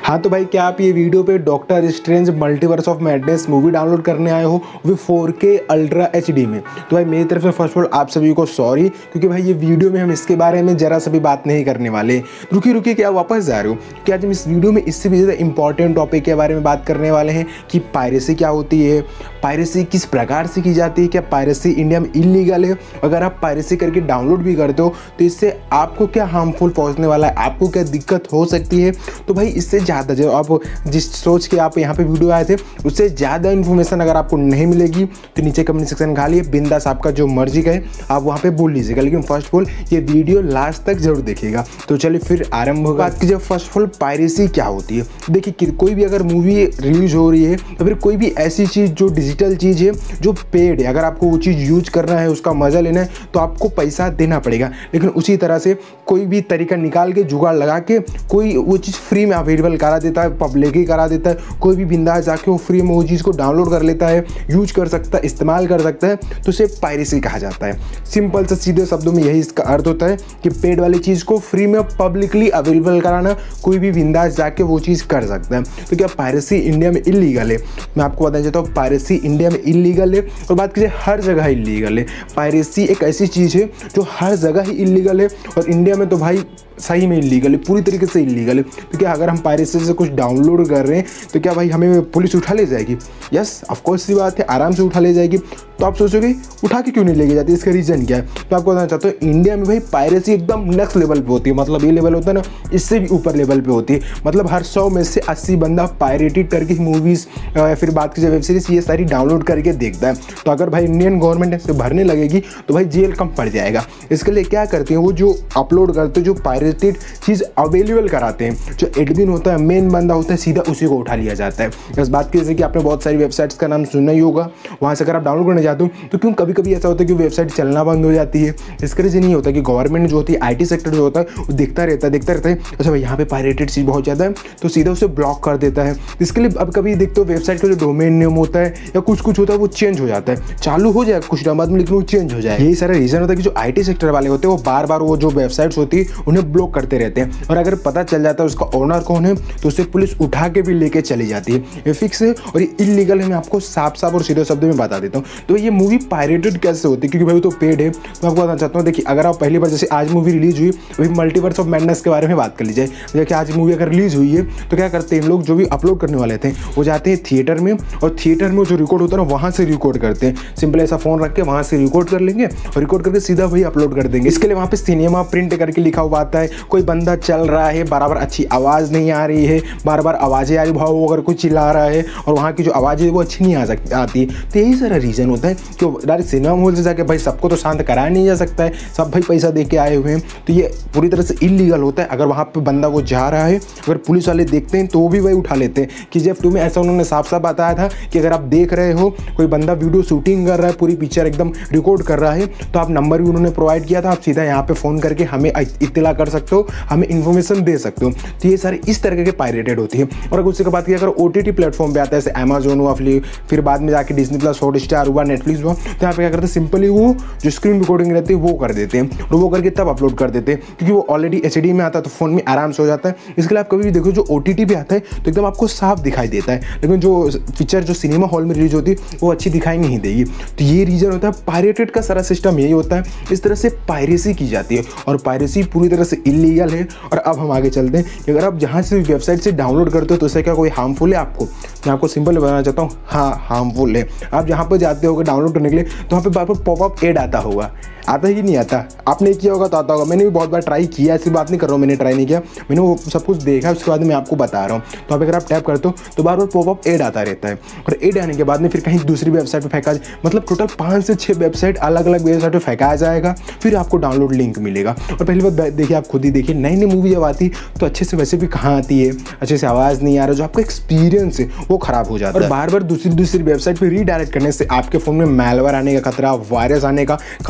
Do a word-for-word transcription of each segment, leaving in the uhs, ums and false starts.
हाँ तो भाई, क्या आप ये वीडियो पे Doctor Strange Multiverse of Madness movie download करने आए हो वो फोर के अल्ट्रा एच डी में? तो भाई मेरी तरफ से फर्स्ट ऑफ ऑल आप सभी को सॉरी, क्योंकि भाई ये वीडियो में हम इसके बारे में जरा सा भी बात नहीं करने वाले। रुकिए रुकिए, क्या वापस जा रहे हो? क्या आज हम इस वीडियो में इससे भी ज़्यादा इंपॉर्टेंट टॉपिक के बारे में बात करने वाले हैं कि पायरेसी क्या होती है, पायरेसी किस प्रकार से की जाती है, क्या पायरेसी इंडिया में इलीगल है, अगर आप पायरेसी करके डाउनलोड भी करते हो तो इससे आपको क्या हार्मफुल पहुंचने वाला है, आपको क्या दिक्कत हो सकती है। तो भाई इससे ज़्यादा जो आप जिस सोच के आप यहाँ पे वीडियो आए थे उससे ज़्यादा इन्फॉर्मेशन अगर आपको नहीं मिलेगी तो नीचे कमेंट सेक्शन खाली है, बिंदास आपका जो मर्जी का है आप वहाँ पे बोल लीजिएगा, लेकिन फर्स्ट ऑफ ऑल ये वीडियो लास्ट तक जरूर देखिएगा। तो चलिए फिर आरंभ होगा। बात कीजिए फर्स्ट ऑफ ऑल पायरेसी क्या होती है। देखिए कोई भी अगर मूवी रिलीज हो रही है तो फिर कोई भी ऐसी चीज़ जो डिजिटल चीज़ है जो पेड है, अगर आपको वो चीज़ यूज करना है, उसका मज़ा लेना है तो आपको पैसा देना पड़ेगा। लेकिन उसी तरह से कोई भी तरीका निकाल के जुगाड़ लगा के कोई वो चीज़ फ्री में अवेलेबल करा देता है, पब्लिक ही करा देता है, कोई भी बिंदास जाके वो फ्री में वो चीज़ को डाउनलोड कर लेता है, यूज कर सकता है, इस्तेमाल कर सकता है, तो उसे पायरेसी कहा जाता है। सिंपल से सीधे शब्दों में यही इसका अर्थ होता है कि पेड वाली चीज़ को फ्री में पब्लिकली अवेलेबल कराना, कोई भी बिंदास जाके वो चीज़ कर सकता है। तो क्या पायरेसी इंडिया में इलीगल है? मैं आपको बताना चाहता हूँ पायरेसी इंडिया में इलीगल है, और बात कीजिए हर जगह इलीगल है। पायरेसी एक ऐसी चीज़ है जो हर जगह ही इलीगल है, और इंडिया में तो भाई सही में इलीगल है, पूरी तरीके से इलीगल है। तो क्या अगर हम पायरेसी से कुछ डाउनलोड कर रहे हैं तो क्या भाई हमें पुलिस उठा ले जाएगी? यस ऑफ कोर्स सी बात है, आराम से उठा ले जाएगी। तो आप सोचोगे उठा के क्यों नहीं लेके जाती, इसका रीज़न क्या है? तो आपको बताना चाहता हूँ इंडिया में भाई पायरेसी एकदम नेक्स्ट लेवल पे होती है। मतलब ये लेवल होता है ना, इससे भी ऊपर लेवल पे होती है। मतलब हर सौ में से अस्सी बंदा पायरेटेड करके मूवीज़ या फिर बात कीजिए वेब सीरीज ये सारी डाउनलोड करके देखता है। तो अगर भाई इंडियन गवर्नमेंट इससे भरने लगेगी तो भाई जेल कम पड़ जाएगा। इसके लिए क्या करते हैं वो जो अपलोड करते हैं, जो पायरेटेड चीज़ अवेलेबल कराते हैं, जो एडमिन होता है, मेन बंदा होता है, सीधा उसी को उठा लिया जाता है। इस बात की जैसे कि आपने बहुत सारी वेबसाइट्स का नाम सुना ही होगा, वहाँ से अगर आप डाउनलोड करने जाते हो तो क्यों कभी कभी ऐसा होता है कि वेबसाइट चलना बंद हो जाती है। इसका रीज़न ये होता है कि गवर्नमेंट जो होती है, आईटी सेक्टर जो होता है वो देखता रहता है देखता रहता है अच्छा भाई यहाँ पे पायरेटेड चीज़ बहुत ज़्यादा है, तो सीधा उसे ब्लॉक कर देता है। इसके लिए अब कभी देखते हो वेबसाइट का जो डोमेन नेम होता है या कुछ कुछ होता है वो चेंज हो जाता है, चालू हो जाए कुछ टाइम बाद में लेकिन वो चेंज हो जाए। यही सारा रीज़न होता है कि जो आईटी सेक्टर वाले होते हैं वो बार बार वो जो वेबसाइट्स होती है उन्हें ब्लॉक करते रहते हैं, और अगर पता चल जाता है उसका ओनर कौन है तो उसे पुलिस उठा के भी लेके चली जाती है। ये फिक्स है और ये इलीगल है, मैं आपको साफ साफ और सीधे शब्दों में बता देता हूँ। तो ये मूवी पायरेटेड कैसे होती है, क्योंकि भाई वो तो पेड है। तो आपको बताना चाहता हूँ, देखिए अगर आप पहली बार जैसे आज मूवी रिलीज हुई वही मल्टीवर्स ऑफ मैडनेस के बारे में बात कर लीजिए। देखिए आज मूवी अगर रिलीज हुई है तो क्या करते हैं लोग, जो भी अपलोड करने वाले थे वो जाते हैं थिएटर में, और थिएटर में जो रिकॉर्ड होता है ना वहाँ से रिकॉर्ड करते हैं। सिंपल ऐसा फोन रख के वहाँ से रिकॉर्ड कर लेंगे और रिकॉर्ड करके सीधा वही अपलोड कर देंगे। इसके लिए वहाँ पे सिनेमा प्रिंट करके लिखा हुआ आता है, कोई बंदा चल रहा है, बराबर अच्छी आवाज़ नहीं आ रही है, बार बार आवाज़ें आ रही, भाव अगर कोई चिल्ला रहा है और वहाँ की जो आवाज़ है वो अच्छी नहीं आ सकती आती। तो यही सारा रीज़न होता है कि डायरेक्ट सिनेमा हॉल से जाके भाई सबको तो शांत कराया नहीं जा सकता है, सब भाई पैसा दे के आए हुए हैं, तो ये पूरी तरह से इलीगल होता है। अगर वहाँ पे बंदा वो जा रहा है, अगर पुलिस वाले देखते हैं तो वो भी वही उठा लेते हैं कि जेफ टू में ऐसा उन्होंने साफ साफ बताया था कि अगर आप देख रहे हो कोई बंदा वीडियो शूटिंग कर रहा है, पूरी पिक्चर एकदम रिकॉर्ड कर रहा है, तो आप नंबर भी उन्होंने प्रोवाइड किया था, आप सीधा यहाँ पे फ़ोन करके हमें इत्तला कर सकते हो, हमें इन्फॉर्मेशन दे सकते हो। तो ये सारे इस तरह के पायरेटेड होती है। और अगर उसके बाद अगर ओ टी टी प्लेटफॉर्म पे आता है जैसे अमेजोन हुआ, फिर बाद में जाके डिज्नी प्लस, हॉटस्टार हुआ, नेटफ्लिक्स हुआ, तो यहाँ पे क्या करते हैं सिंपली वो जो स्क्रीन रिकॉर्डिंग रहती है वो कर देते हैं और वो करके तब अपलोड कर देते हैं, क्योंकि वो ऑलरेडी एच डी में आता है तो फोन में आराम से हो जाता है। इसके लिए आप कभी भी देखो जो ओ टी टी पे आता है तो एकदम आपको साफ दिखाई देता है, लेकिन जो पिक्चर जो सिनेमा हॉल में रिलीज होती है वो अच्छी दिखाई नहीं देगी। तो ये रीज़न होता है, पायरेटेड का सारा सिस्टम यही होता है। इस तरह से पायरेसी की जाती है और पायरेसी पूरी तरह से इलीगल है। और अब हम आगे चलते हैं कि अगर आप जहाँ से वेबसाइट से डाउनलोड करते हो तो उससे क्या कोई हार्मफुल है आपको? मैं आपको सिंपल बताना चाहता हूँ, हाँ हार्मफुल है। आप जहाँ पर जाते होगे डाउनलोड करने के लिए तो वहाँ पे बार बार पॉपअप एड आता होगा, आता ही नहीं आता? आपने किया होगा तो आता होगा, मैंने भी बहुत बार ट्राई किया, ऐसी बात नहीं कर रहा हूँ मैंने ट्राई नहीं किया, मैंने वो सब कुछ देखा, उसके बाद मैं आपको बता रहा हूँ। तो आप अगर आप टैप करते हो तो बार बार पॉपअप एड आता रहता है, और एड आने के बाद में फिर कहीं दूसरी वेबसाइट पर फेंका, मतलब टोटल पाँच से छः वेबसाइट अलग अलग वेबसाइट पर फेंकाया जाएगा, फिर आपको डाउनलोड लिंक मिलेगा। और पहली बात देखिए, आप खुद ही देखिए, नई नई मूवी जब आती तो अच्छे से वैसे भी कहाँ आती है, अच्छे से आवाज़ नहीं आ रहा, जो आपका एक्सपीरियंस है वो खराब हो जाता है। और बार बार दूसरी दूसरी वेबसाइट पर रीडायरेक्ट करने से आपके फ़ोन में मैलवेयर आने का खतरा, वायरस आने का खतरा बढ़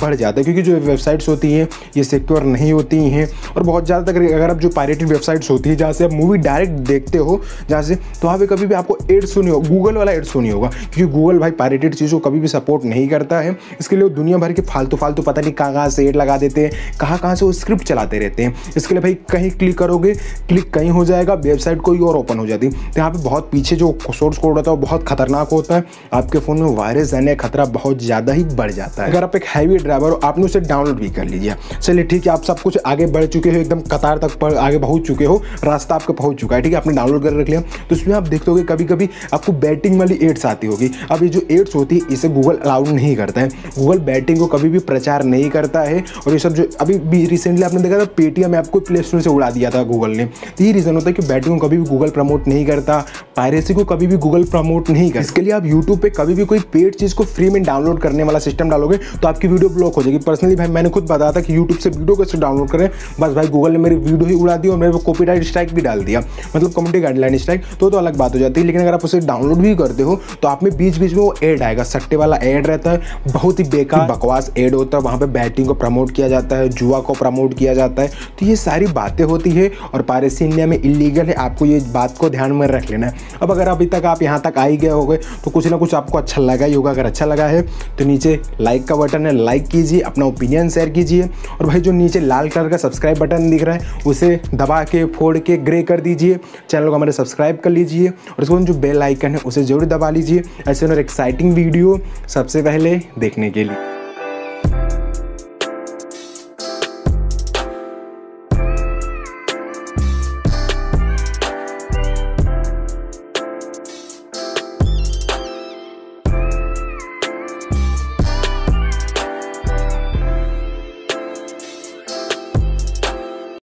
बढ़ जाता है, क्योंकि जो वेबसाइट्स होती हैं ये सिक्योर नहीं होती हैं। और बहुत ज़्यादा तक अगर आप जो पायरेटेड वेबसाइट्स होती है जहाँ से आप मूवी डायरेक्ट देखते हो जहाँ से, तो वहाँ पे कभी भी आपको एड्स नहीं होगा, गूगल वाला एड्स नहीं होगा, क्योंकि गूगल भाई पायरेटेड चीज़ों को कभी भी सपोर्ट नहीं करता है। इसके लिए वो दुनिया भर के फालतू फालतू पता नहीं कहाँ कहाँ से एड लगा देते हैं, कहाँ कहाँ से वो स्क्रिप्ट चलाते रहते हैं। इसके लिए भाई कहीं क्लिक करोगे, क्लिक कहीं हो जाएगा, वेबसाइट कोई और ओपन हो जाती है। तो यहाँ पे बहुत पीछे जो सोर्स कोड होता है वो बहुत खतरनाक होता है, आपके फ़ोन में वायरस आने का खतरा बहुत ज़्यादा ही बढ़ जाता है। अगर आप एक हैवी ड्राइवर हो, आपने उसे डाउनलोड भी कर लीजिए, चलिए ठीक है, आप सब कुछ आगे बढ़ चुके हो, एकदम कतार तक आगे पहुँच चुके हो, रास्ता आपका पहुँच चुका है, ठीक है, आपने डाउनलोड कर रख लिया। तो उसमें आप देखते होगे कभी कभी आपको बैटिंग वाली एड्स आती होगी। अब ये जो एड्स होती है इसे गूगल अलाउड नहीं करता है, गूगल बैटिंग को कभी भी प्रचार नहीं करता है। और ये सब जो अभी भी रिसेंटली आपने देखा था पेटीएम ऐप को प्ले स्टोर से उड़ा दिया था गूगल ने। तो ये रीज़न होता है कि बैटिंग को कभी भी गूगल प्रमोट नहीं करता, पायरेसी को कभी भी गूगल प्रमोट नहीं करता। इसके लिए आप यूट्यूब पे कभी भी कोई पेड चीज़ को फ्री में डाउनलोड करने वाला सिस्टम डालोगे तो आपकी वीडियो ब्लॉक हो जाएगी। पर्सनली भाई मैंने खुद बताया था कि यूट्यूब से वीडियो कैसे डाउनलोड करें, बस भाई गूगल ने मेरी वीडियो ही उड़ा दी और मेरे को कॉपीराइट स्ट्राइक भी डाल दिया, मतलब कम्युनिटी गाइडलाइन स्ट्राइक, तो तो अलग बात हो जाती है। लेकिन अगर आप उसे डाउनलोड भी करते हो तो आप में बीच बीच में वो ऐड आएगा, सट्टे वाला ऐड रहता है, बहुत ही बेकार बकवास ऐड होता है। वहाँ पे बैटिंग को प्रमोट किया जाता है, जुआ को प्रमोट किया जाता है। तो ये सारी बातें होती है और पायरेसी इंडिया में इलीगल है, आपको ये बात को ध्यान में रख लेना है। अब अगर अभी तक आप यहाँ तक आ ही गए होगे तो कुछ ना कुछ आपको अच्छा लगा ही होगा। अगर अच्छा लगा है तो नीचे लाइक का बटन है, लाइक कीजिए, अपना ओपिनियन शेयर कीजिए। और भाई जो नीचे लाल कलर का सब्सक्राइब बटन दिख रहा है उसे दबा के फोड़ के ग्रे कर दीजिए, चैनल को हमारे सब्सक्राइब कर लीजिए और उसके बाद जो बेल आइकन है उसे जरूर दबा लीजिए ऐसे और एक्साइटिंग वीडियो सबसे पहले देखने के लिए।